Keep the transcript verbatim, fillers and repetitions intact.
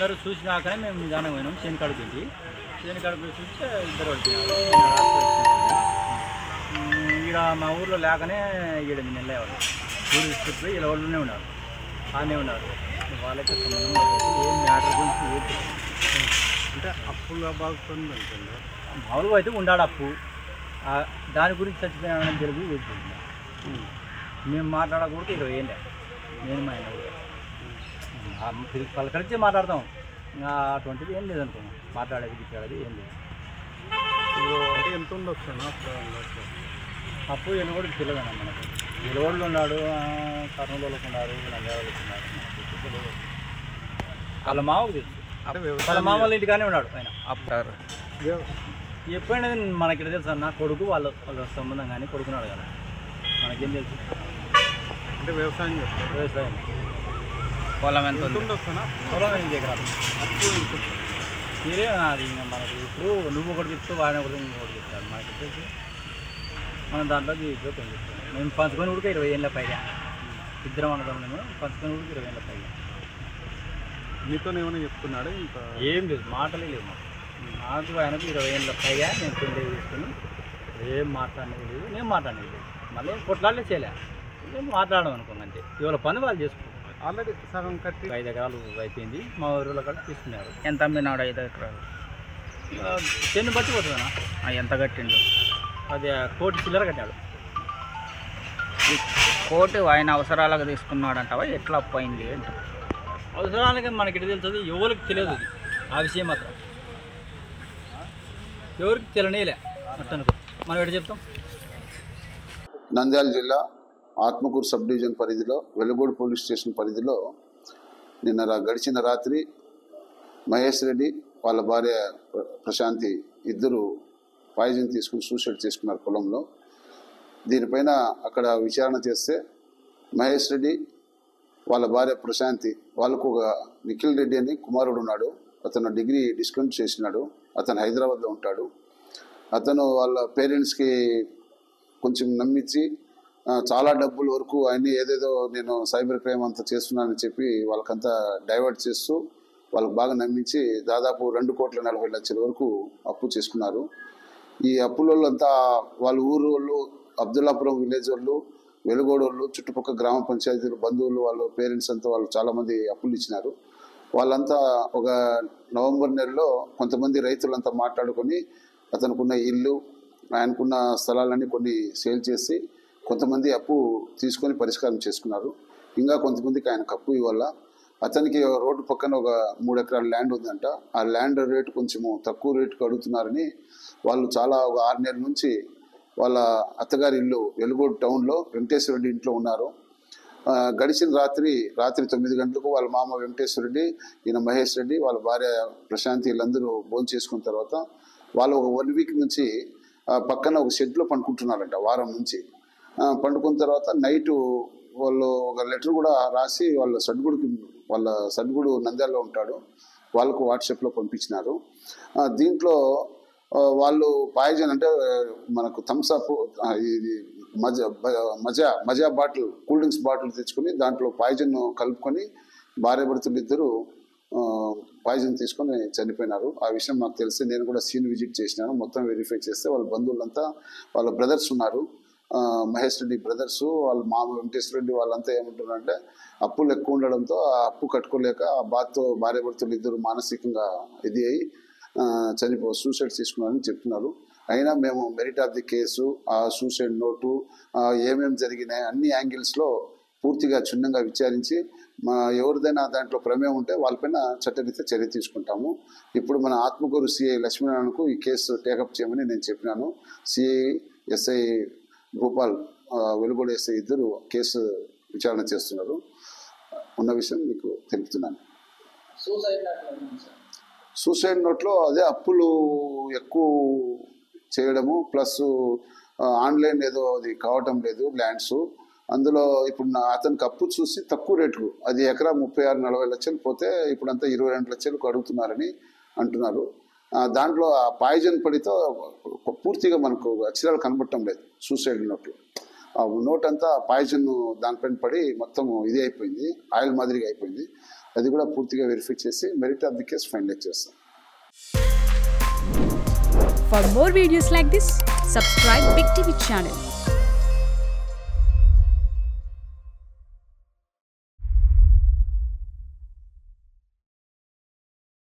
అందరూ చూసినాకనే మేము నిదానం పోయినాం చేను కడుపుంది చేను కడుపు చూస్తే ఇద్దరు పడిపోయినారు ఈడ మా ఊర్లో లేకనే ఏడు నెలలు వాళ్ళు ఊరు తీసుకుపోయి ఇలా వాళ్ళనే ఉన్నారు ఆనే ఉన్నారు వాళ్ళకి సంబంధం ఏం మ్యాటర్ గురించి ఏంటి అంటే అప్పుగా బాగుతుంది అనుకుంటా మామూలుగా అయితే ఉండాడు అప్పు దాని గురించి చచ్చిపోయినా జరిగి వెళ్ళిపోతుంది మేము మాట్లాడకూడదు ఇరవై ఏళ్ళే నేను మా ఆయన వాళ్ళ కలిసి మాట్లాడతాం ఇంకా అటువంటిది ఏం లేదనుకున్నాం మాట్లాడేది గిట్టాడేది ఏం లేదు అంటే ఎంత ఉండొచ్చు అప్పు ఎనుగోడు తెలియదన్న మనకు ఎలుగోళ్ళు ఉన్నాడు కర్నూలులోకి ఉన్నారు నంద్యాలకు ఉన్నారు వాళ్ళ మామకు తెలుసు వాళ్ళ మామ వాళ్ళ ఇంటికానే ఉన్నాడు ఆయన అప్పు ఎప్పుడైనా మనకి ఇక్కడ తెలుసు అన్న కొడుకు వాళ్ళ వాళ్ళ సంబంధం కానీ కొడుకున్నాడు కదా మనకేం తెలుసు అంటే వ్యవసాయం చేస్తారు వ్యవసాయం పొలం ఎంత పొలం ఎనిమిది ఎకరాలు మీరే అది ఇంకా మనకు ఇప్పుడు నువ్వు ఒకటి చెప్తూ వాడిని ఒకటి ఇంకొకటి చెప్తాడు మనకి వచ్చేసి మనం దాంట్లో జీవితం చెప్తాం మేము పంచుకొని ఉడిక ఇరవై ఏళ్ళ పైగా ఇద్దరం ఉండడం మేము పంచుకొని ఉడికి ఇరవై ఏళ్ళ పైగా మీతో ఏమైనా చెప్తున్నాడు ఇంకా ఏం లేదు మాటలే లేవు మాకు నాకు ఆయనకు ఇరవై ఏళ్ళ పైగా నేను పెళ్లి తీసుకుని ఏం మాట్లాడేది లేదు నేను మాట్లాడేది లేదు మళ్ళీ కొట్లాడలే చేయలే మేము మాట్లాడడం అనుకున్నాం అంతే ఇవాళ పని వాళ్ళు చేసుకుంటాం ఆల్రెడీ సగం కట్టి ఐదు ఎకరాలు అయిపోయింది మా ఊరిలో కూడా తీసుకున్నారు ఎంత అమ్మినాడు ఐదు ఎకరాలు చెన్ను బట్టి పోతుందన్నా ఎంత కట్టిండు అది కోటి చిల్లర కట్టాడు కోటి ఆయన అవసరాలకు తీసుకున్నాడంటావా ఎట్లా అప్పు అయింది అంటే అవసరానికి మనకి ఎటు తెలుస్తుంది ఎవరికి తెలియదు అది ఆ విషయం మాత్రం ఎవరికి తెలియనేలే అట్టనుకో మనం ఎటు చెప్తాం. నంద్యాల జిల్లా ఆత్మకూరు సబ్ డివిజన్ పరిధిలో వెలుగోడు పోలీస్ స్టేషన్ పరిధిలో నిన్న గడిచిన రాత్రి మహేష్ రెడ్డి వాళ్ళ భార్య ప్రశాంతి ఇద్దరు పాయిజన్ తీసుకుని సూసైడ్ చేసుకున్నారు పొలంలో. దీనిపైన అక్కడ విచారణ చేస్తే మహేష్ రెడ్డి వాళ్ళ భార్య ప్రశాంతి వాళ్ళకు ఒక నిఖిల్ రెడ్డి అని కుమారుడు ఉన్నాడు. అతను డిగ్రీ డిస్కంటిన్యూ చేసినాడు. అతను హైదరాబాద్లో ఉంటాడు. అతను వాళ్ళ పేరెంట్స్కి కొంచెం నమ్మించి చాలా డబ్బుల వరకు అన్నీ ఏదేదో నేను సైబర్ క్రైమ్ అంతా చేస్తున్నానని చెప్పి వాళ్ళకంతా డైవర్ట్ చేస్తూ వాళ్ళకు బాగా నమ్మించి దాదాపు రెండు కోట్ల నలభై లక్షల వరకు అప్పు చేసుకున్నారు. ఈ అప్పులలో అంతా వాళ్ళ ఊరు వాళ్ళు, అబ్దుల్లాపురం విలేజ్ వాళ్ళు, వెలుగోడు వాళ్ళు, చుట్టుపక్కల గ్రామ పంచాయతీలు, బంధువులు, వాళ్ళ పేరెంట్స్ అంతా వాళ్ళు చాలామంది అప్పులు ఇచ్చినారు. వాళ్ళంతా ఒక నవంబర్ నెలలో కొంతమంది రైతులంతా మాట్లాడుకొని అతనుకున్న ఇల్లు, ఆయనకున్న స్థలాలన్నీ కొన్ని సేల్ చేసి కొంతమంది అప్పు తీసుకొని పరిష్కారం చేసుకున్నారు. ఇంకా కొంతమందికి ఆయనకు అప్పు ఇవ్వాల. అతనికి రోడ్డు పక్కన ఒక మూడు ఎకరాల ల్యాండ్ ఉందంట. ఆ ల్యాండ్ రేటు కొంచెము తక్కువ రేటుకు అడుగుతున్నారని వాళ్ళు చాలా ఒక ఆరు నెలల నుంచి వాళ్ళ అత్తగారి ఇల్లు వెలుగోడు టౌన్లో వెంకటేశ్వర రెడ్డి ఇంట్లో ఉన్నారు. గడిచిన రాత్రి రాత్రి తొమ్మిది గంటలకు వాళ్ళ మామ వెంకటేశ్వర రెడ్డి, ఈయన మహేష్ రెడ్డి, వాళ్ళ భార్య ప్రశాంతి వీళ్ళందరూ భోజనం చేసుకున్న తర్వాత వాళ్ళు ఒక వన్ వీక్ నుంచి పక్కన ఒక షెడ్లో పండుకుంటున్నారంట. వారం నుంచి పండుకున్న తర్వాత నైటు వాళ్ళు ఒక లెటర్ కూడా రాసి వాళ్ళ సద్గుడికి, వాళ్ళ సద్గుడు నంద్యాలలో ఉంటాడు, వాళ్ళకు వాట్సాప్లో పంపించినారు. దీంట్లో వాళ్ళు పాయిజన్ అంటే మనకు థమ్స్అప్, ఇది మజా మజా మజా బాటిల్, కూల్ డ్రింక్స్ బాటిల్ తెచ్చుకొని దాంట్లో పాయిజన్ కలుపుకొని భార్య భర్తలు ఇద్దరు పాయిజన్ తీసుకొని చనిపోయినారు. ఆ విషయం నాకు తెలిసి నేను కూడా సీన్ విజిట్ చేసినాను. మొత్తం వెరిఫై చేస్తే వాళ్ళ బంధువులంతా, వాళ్ళ బ్రదర్స్ ఉన్నారు, మహేష్ రెడ్డి బ్రదర్స్, వాళ్ళ మామ వెంకటేశ్వర రెడ్డి, వాళ్ళంతా ఏమంటున్నారంటే అప్పులు ఎక్కువ ఉండడంతో ఆ అప్పు కట్టుకోలేక ఆ బాధతో భార్య భర్తలు ఇద్దరు మానసికంగా ఇది అయ్యి చనిపో సూసైడ్ చేసుకున్నారని చెప్తున్నారు. అయినా మేము మెరిట్ ఆఫ్ ది కేసు, ఆ సూసైడ్ నోటు, ఏమేమి జరిగినాయి అన్ని యాంగిల్స్లో పూర్తిగా క్షుణ్ణంగా విచారించి మా ఎవరిదైనా దాంట్లో ప్రమేయం ఉంటే వాళ్ళపైన చట్టరీత్యా చర్య తీసుకుంటాము. ఇప్పుడు మన ఆత్మకూరు సిఐ లక్ష్మీనారాయణకు ఈ కేసు టేకప్ చేయమని నేను చెప్పినాను. CI, SI Bhupal, Velugodu SI ఇద్దరు కేసు విచారణ చేస్తున్నారు. ఉన్న విషయం మీకు తెలుపుతున్నాను. సూసైడ్ నోట్లో అదే అప్పులు ఎక్కువ చేయడము, ప్లస్ ఆన్లైన్ ఏదో అది కావటం లేదు ల్యాండ్స్. అందులో ఇప్పుడు నా అతనికి అప్పు చూసి తక్కువ రేట్లు, అది ఎకరా ముప్పై ఆరు నలభై లక్షలు పోతే ఇప్పుడంతా ఇరవై రెండు లక్షలకు అడుగుతున్నారని అంటున్నారు. దాంట్లో ఆ పాయిజన్ పడితో పూర్తిగా మనకు అక్షరాలు కనబడటం లేదు సూసైడ్ నోట్లు. ఆ నోట్ అంతా పాయిజన్ దానిపైన పడి మొత్తం ఇది అయిపోయింది, ఆయిల్ మాదిరిగా అయిపోయింది. అది కూడా పూర్తిగా వెరిఫై చేసి merit of the case finalize చేస్తాం. For more videos like this, subscribe Big T V channel.